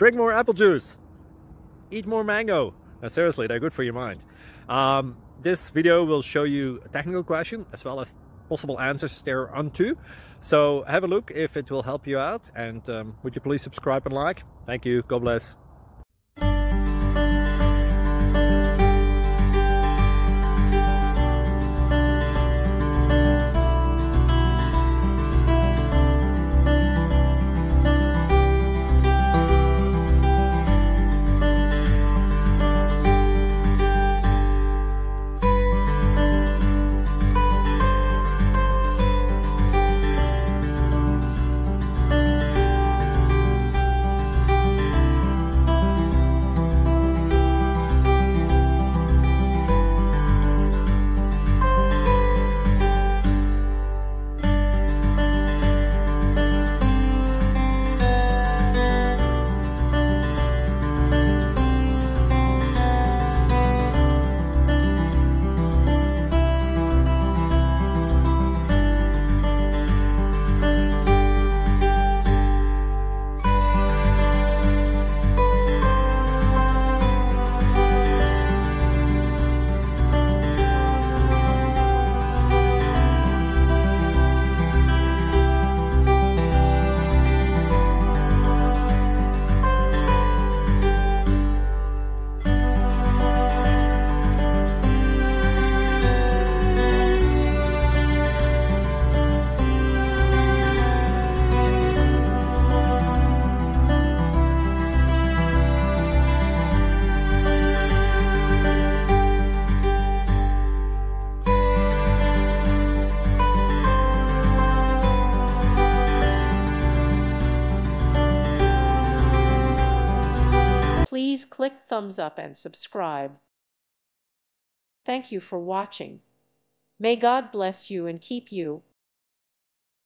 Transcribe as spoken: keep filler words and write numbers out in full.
drink more apple juice, eat more mango. Now, seriously, they're good for your mind. Um, this video will show you a technical question as well as possible answers thereunto. So have a look if it will help you out, and um, would you please subscribe and like? Thank you. God bless. Please click thumbs up and subscribe. Thank you for watching. May God bless you and keep you.